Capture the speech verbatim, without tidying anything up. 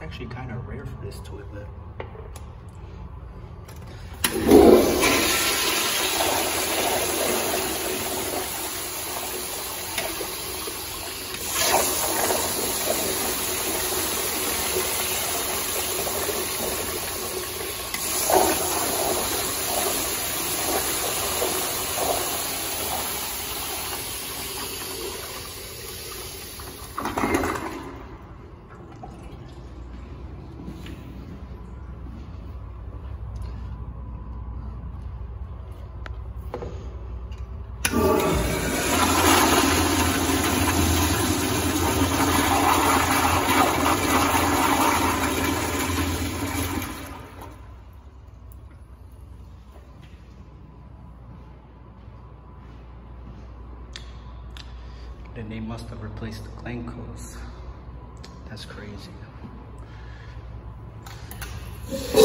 It's actually kind of rare for this toilet. Then they must have replaced the glencos. That's crazy.